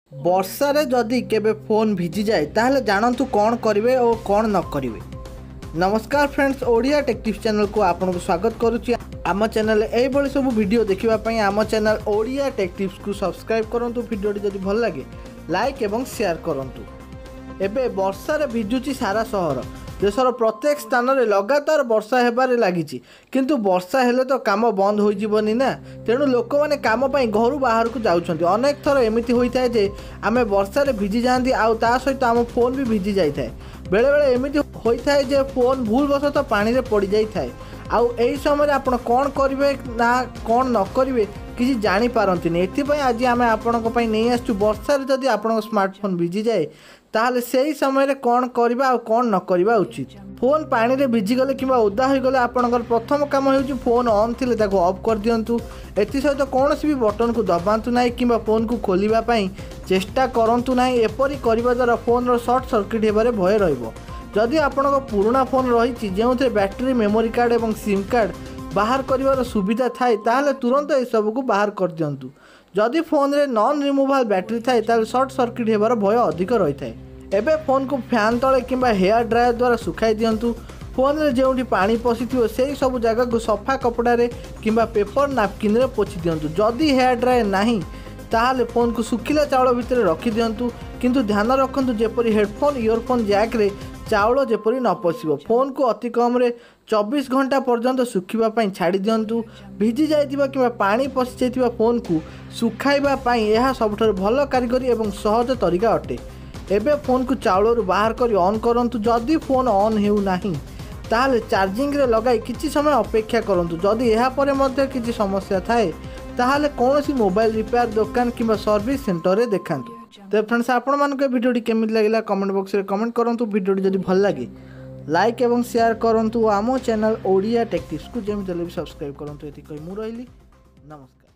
वर्षा रे जदि केबे फोन भिजी जाए ताहले जानतु कौन करिवे और कौन न करिवे। नमस्कार friends, Odia tech tips channel को आपको स्वागत करुच्ची। आम चैनल यही सब वीडियो देखापी आम चैनल ओडिया टेक टिप्स को सब्सक्राइब करूँ। वीडियो जदि भल लगे लाइक एवं शेयर करूँ। एबे वर्षा रे भिजुची सारा सहर। देशर प्रत्येक स्थान में लगातार वर्षा हेबारे लागिची, किंतु वर्षा हेले तो काम बंद हो जीवनी ना। तेणु लोक मैंने काम पाई घर बाहर को जाउछंती। अनेक थर एमिति होइथाय जे आमे वर्षा रे भिजी जांती आउ ता सहित आम फोन भी भिजी जाइथाय। बेले बेले एमिति होइथाय जे फोन भूलवशतः पानी रे पड़ी जाइथाय। आउ एही समय आपण कौन करिवे ना कौन न करिवे किसी जानी पारंतिनी। एथिपई आज आमे आपनको पई नै आछू वर्षा रे जदि आपनको स्मार्टफोन भिजी जाए ताहले सेही समय रे कौन करिबा आ कौन न करिबा उचित। फोन पानी रे भिजी गले किंबा ओदा होई गले आपनकर प्रथम काम हेउची फोन ऑन थिले ताको ऑफ कर दियंतु। एथि सहित कोनोसी भी बटन को दबांतु नाही किंबा फोन को खोलिबा पई चेष्टा करंतु नाही। एपरि करिबा द्वारा फोन रो शॉर्ट सर्किट हेबारे भय रहइबो। जदि आपनकर पुराना फोन रहिछि जेउथे बैटरी मेमोरी कार्ड एवं सिम कार्ड बाहर करिवार सुविधा थाए ताहले तुरंत ए सब को बाहर कर दियंतु। जदि फोन रे नॉन रिमूवेबल बैटरी थाए ताहले शॉर्ट सर्किट हेबार भय अधिक रही थाए। एबे फोन को फैन तले किंबा हेयर ड्रायर द्वारा सुखाई दियंतु। फोन रे जेउठी पानी पसिथिबो सेही सब जगह को सफा कपड़ा रे किंबा पेपर नापकिन रे पोछि दियंतु। जदि हेयर ड्रायर नाही ताहले फोन को सुखिला चावल भितर रखि दियंतु, किंतु ध्यान रखंतु जेपरि हेडफोन इयरफोन जैक रे चाउल जेपरि न पसिबो। फोन को अति कम रे 24 घंटा पर्यंत सुखिबा पई छाड़ी दियंतु। भिजी जाइतिबा किंबा पानी पसि जाइतिबा फोन को सुखाइबा पई यह सबठारु भल कारीगरी एवं सहज तरीका अटे। एबे फोन को चाउल बाहर कर ऑन करंतु। जदि फोन ऑन हेउ नाही ताहले चार्जिंग रे लगाई किछि समय अपेक्षा करंतु। जदि एहा परे मध्ये किछि समस्या थाए ताहले कोनोसी मोबाइल रिपेयर दुकान किंबा सर्विस सेंटर रे देखांतु। तो फ्रेंड्स, आपण मानक वीडियोटी केमिति लागिला कमेंट बॉक्स रे कमेंट करंतु। वीडियोटी जदि भल लागे लाइक एवं शेयर करंतु। आमो चैनल ओडिया टेक टिप्स को जेमिति सब्सक्राइब करंतु। एति कहि मु रहिली। नमस्कार।